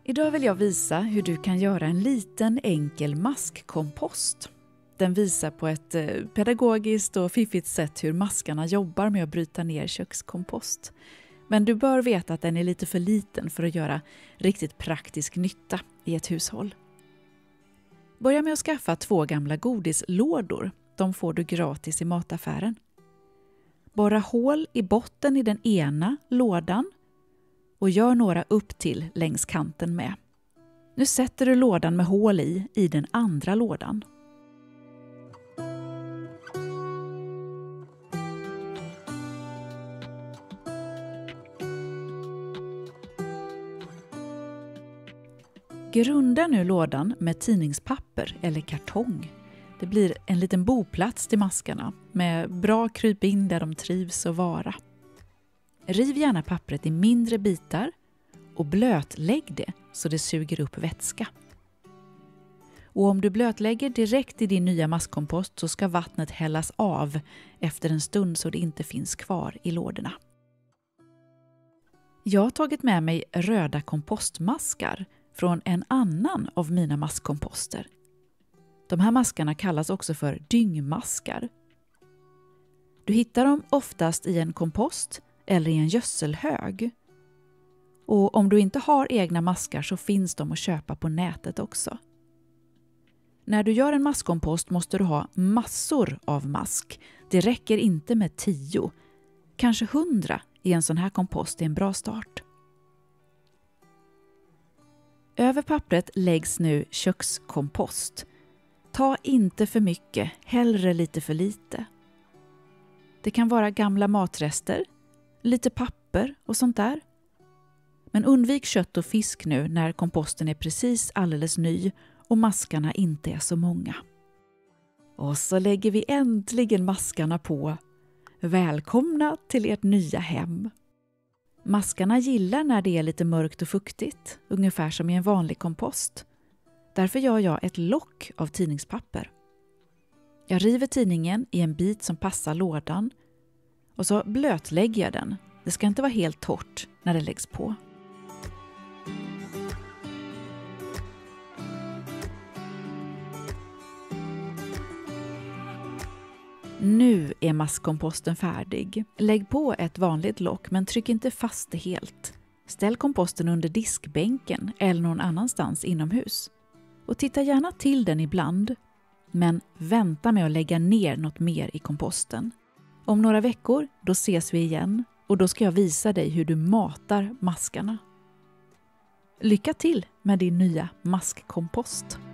Idag vill jag visa hur du kan göra en liten enkel maskkompost. Den visar på ett pedagogiskt och fiffigt sätt hur maskarna jobbar med att bryta ner kökskompost. Men du bör veta att den är lite för liten för att göra riktigt praktisk nytta i ett hushåll. Börja med att skaffa 2 gamla godislådor. De får du gratis i mataffären. Borra hål i botten i den ena lådan och gör några upp till längs kanten med. Nu sätter du lådan med hål i den andra lådan. Grunda nu lådan med tidningspapper eller kartong. Det blir en liten boplats till maskarna med bra kryp in där de trivs att vara. Riv gärna pappret i mindre bitar och blötlägg det så det suger upp vätska. Och om du blötlägger direkt i din nya maskkompost så ska vattnet hällas av efter en stund så det inte finns kvar i lådorna. Jag har tagit med mig röda kompostmaskar från en annan av mina maskkomposter. De här maskarna kallas också för dyngmaskar. Du hittar dem oftast i en kompost eller i en gödselhög. Och om du inte har egna maskar så finns de att köpa på nätet också. När du gör en maskkompost måste du ha massor av mask. Det räcker inte med 10. Kanske 100 i en sån här kompost är en bra start. Över pappret läggs nu kökskompost. Ta inte för mycket, hellre lite för lite. Det kan vara gamla matrester, lite papper och sånt där. Men undvik kött och fisk nu när komposten är precis alldeles ny och maskarna inte är så många. Och så lägger vi äntligen maskarna på. Välkomna till ert nya hem! Maskarna gillar när det är lite mörkt och fuktigt, ungefär som i en vanlig kompost. Därför gör jag ett lock av tidningspapper. Jag river tidningen i en bit som passar lådan och så blötlägger jag den. Det ska inte vara helt torrt när det läggs på. Nu är maskkomposten färdig. Lägg på ett vanligt lock men tryck inte fast det helt. Ställ komposten under diskbänken eller någon annanstans inomhus. Och titta gärna till den ibland. Men vänta med att lägga ner något mer i komposten. Om några veckor då ses vi igen och då ska jag visa dig hur du matar maskarna. Lycka till med din nya maskkompost!